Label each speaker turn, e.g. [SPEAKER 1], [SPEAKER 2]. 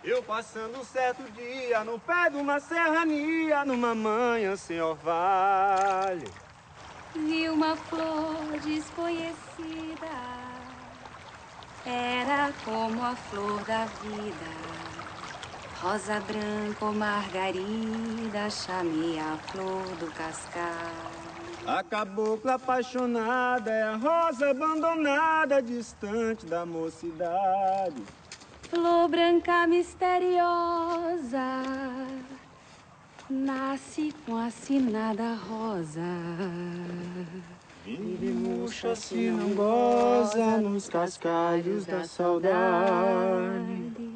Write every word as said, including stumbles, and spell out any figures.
[SPEAKER 1] Eu passando um certo dia no pé de uma serrania, numa manhã sem orvalho.
[SPEAKER 2] Vi uma flor desconhecida, era como a flor da vida. Rosa branca ou margarida, chamei a flor do cascalho.
[SPEAKER 1] A cabocla apaixonada é a rosa abandonada, distante da mocidade.
[SPEAKER 2] Flor branca misteriosa, nasce com a sinada rosa.
[SPEAKER 1] Vive murcha se não goza nos cascalhos da saudade.